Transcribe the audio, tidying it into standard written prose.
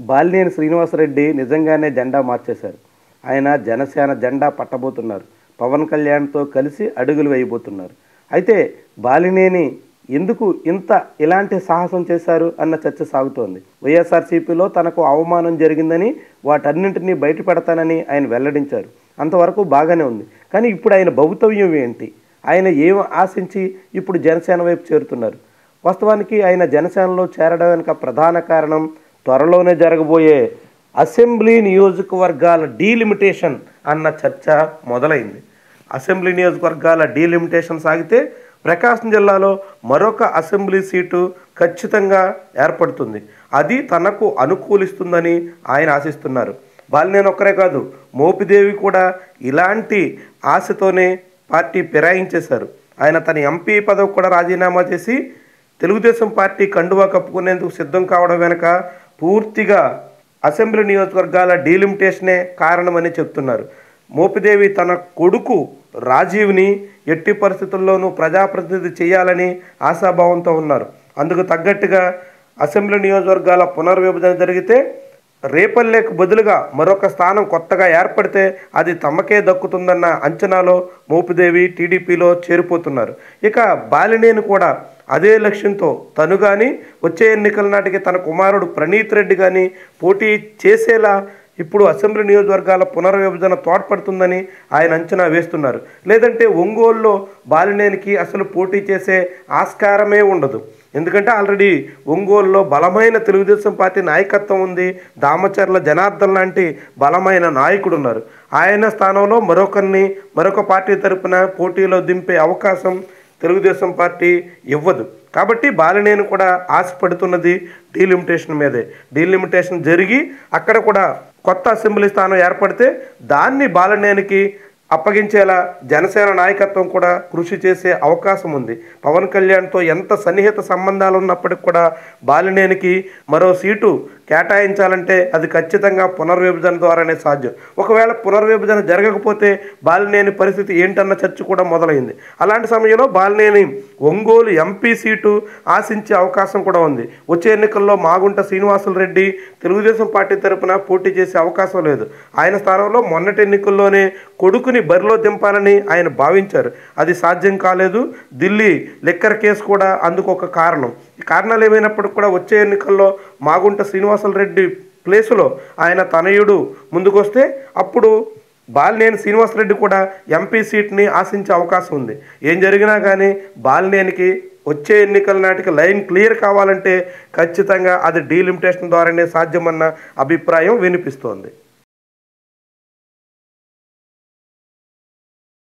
బాలినేని శ్రీనివాసరెడ్డి నిజంగానే జెండా మార్చేశారు. ఆయన జనసేన జెండా పట్టబోతున్నారు. పవన్ కళ్యాణ్తో కలిసి అడుగులు వేయబోతున్నారు. అయితే బాలినేని ఎందుకు ఇలాంటి సాహసం చేశారు అన్న చర్చ సాగుతోంది. వైఎస్ఆర్సీపీలో తనకు అవమానం జరిగిందని వాటన్నింటినీ బయటపెడతానని ఆయన వెల్లడించారు. అంతవరకు బాగానే ఉంది. కానీ ఇప్పుడు ఆయన భవితవ్యం ఏంటి? ఆయన ఏం ఆశించి ఇప్పుడు జనసేన వైపు చేరుతున్నారు? వాస్తవానికి ఆయన జనసేనలో చేరడం వెనుక ప్రధాన కారణం త్వరలోనే జరగబోయే అసెంబ్లీ నియోజకవర్గాల డీలిమిటేషన్ అన్న చర్చ మొదలైంది. అసెంబ్లీ నియోజకవర్గాల డీలిమిటేషన్ సాగితే ప్రకాశం జిల్లాలో మరొక అసెంబ్లీ సీటు ఖచ్చితంగా ఏర్పడుతుంది. అది తనకు అనుకూలిస్తుందని ఆయన ఆశిస్తున్నారు. బాలినేని ఒక్కరే కాదు, మోపిదేవి కూడా ఇలాంటి ఆశతోనే పార్టీ ఫిరాయించేశారు. ఆయన తన ఎంపీ పదవి కూడా రాజీనామా చేసి తెలుగుదేశం పార్టీ కండువా కప్పుకునేందుకు సిద్ధం కావడం వెనుక పూర్తిగా అసెంబ్లీ నియోజకవర్గాల డీలిమిటేషనే కారణమని చెప్తున్నారు. మోపిదేవి తన కొడుకు రాజీవ్ని ఎట్టి పరిస్థితుల్లోనూ ప్రజాప్రతినిధి చేయాలని ఆశాభావంతో ఉన్నారు. అందుకు తగ్గట్టుగా అసెంబ్లీ నియోజకవర్గాల పునర్విభజన జరిగితే రేపల్లెకు బదులుగా మరొక స్థానం కొత్తగా ఏర్పడితే అది తమకే దక్కుతుందన్న అంచనాలో మోపిదేవి టీడీపీలో చేరిపోతున్నారు. ఇక బాలినేని కూడా అదే లక్ష్యంతో తను కానీ వచ్చే ఎన్నికల నాటికి తన కుమారుడు ప్రణీత్ రెడ్డి కానీ పోటీ చేసేలా ఇప్పుడు అసెంబ్లీ నియోజకవర్గాల పునర్విభజన తోడ్పడుతుందని ఆయన అంచనా వేస్తున్నారు. లేదంటే ఒంగోలులో బాలినేనికి అసలు పోటీ చేసే ఆస్కారమే ఉండదు. ఎందుకంటే ఆల్రెడీ ఒంగోలులో బలమైన తెలుగుదేశం పార్టీ నాయకత్వం ఉంది. దామచర్ల జనార్దన్ లాంటి బలమైన నాయకుడు ఉన్నారు. ఆయన స్థానంలో మరొక పార్టీ తరపున పోటీలో దింపే అవకాశం తెలుగుదేశం పార్టీ ఇవ్వదు. కాబట్టి బాలినేని కూడా ఆశపడుతున్నది డీలిమిటేషన్ మీదే. డీలిమిటేషన్ జరిగి అక్కడ కూడా కొత్త అసెంబ్లీ స్థానం ఏర్పడితే దాన్ని బాలినేనికి అప్పగించేలా జనసేన నాయకత్వం కూడా కృషి చేసే అవకాశం ఉంది. పవన్ కళ్యాణ్తో ఎంత సన్నిహిత సంబంధాలు ఉన్నప్పటికి కూడా బాలినేనికి మరో సీటు కేటాయించాలంటే అది ఖచ్చితంగా పునర్విభజన ద్వారానే సాధ్యం. ఒకవేళ పునర్విభజన జరగకపోతే బాలినేని పరిస్థితి ఏంటన్న చర్చ కూడా మొదలైంది. అలాంటి సమయంలో బాలినేని ఒంగోలు ఎంపీ సీటు ఆశించే అవకాశం కూడా ఉంది. వచ్చే ఎన్నికల్లో మాగుంట శ్రీనివాసులరెడ్డి తెలుగుదేశం పార్టీ తరపున పోటీ చేసే అవకాశం లేదు. ఆయన స్థానంలో మొన్నటి ఎన్నికల్లోనే కొడుకుని బరిలో దింపాలని ఆయన భావించారు. అది సాధ్యం కాలేదు. ఢిల్లీ లిక్కర్ కేసు కూడా అందుకు ఒక కారణం. ఈ కారణాలు ఏమైనప్పటికీ కూడా వచ్చే ఎన్నికల్లో మాగుంట శ్రీనివాసులరెడ్డి ప్లేసులో ఆయన తనయుడు ముందుకొస్తే అప్పుడు బాలినేని శ్రీనివాసరెడ్డి కూడా ఎంపీ సీట్ని ఆశించే అవకాశం ఉంది. ఏం జరిగినా కానీ బాలినేనికి వచ్చే ఎన్నికల నాటికి లైన్ క్లియర్ కావాలంటే ఖచ్చితంగా అది డీలిమిటేషన్ ద్వారానే సాధ్యమన్న అభిప్రాయం వినిపిస్తోంది.